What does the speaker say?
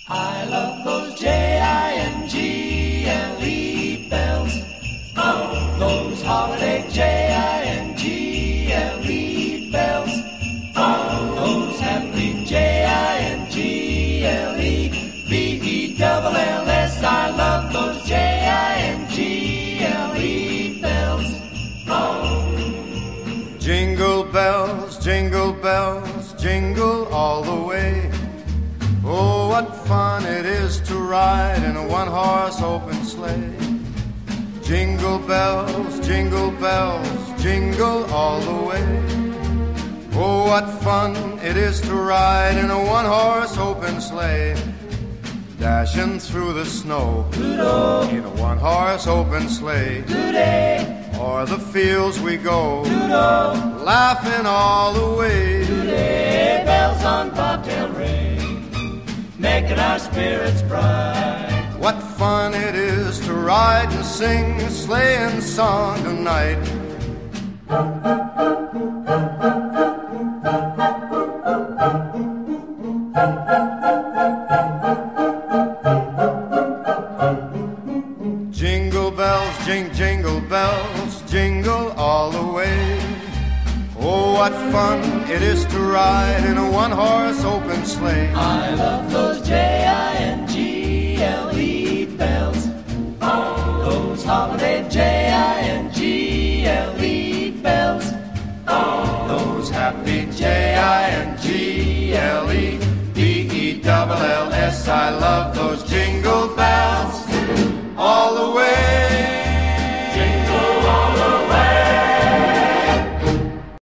I love those Jingle bells. Oh, those holiday Jingle bells. Oh, those happy Jingle-bells. I love those Jingle bells. Oh. Jingle bells, jingle bells, jingle all the way. Oh, what fun it is to ride in a one-horse open sleigh. Jingle bells, jingle all the way. Oh, what fun it is to ride in a one-horse open sleigh. Dashing through the snow Doodle. in a one-horse open sleigh. Today, O'er the fields we go, Doodle. laughing all the way. Today, bells on Bobtail Ring, making our spirits bright. What fun it is to ride and sing a sleighing song tonight. Jingle bells, jingle bells, jingle all the way. Oh, what fun it is to ride in a one-horse open sleigh. I love those Jingle bells. Oh, those holiday Jingle bells. Oh, Those happy Jingle bells. I love those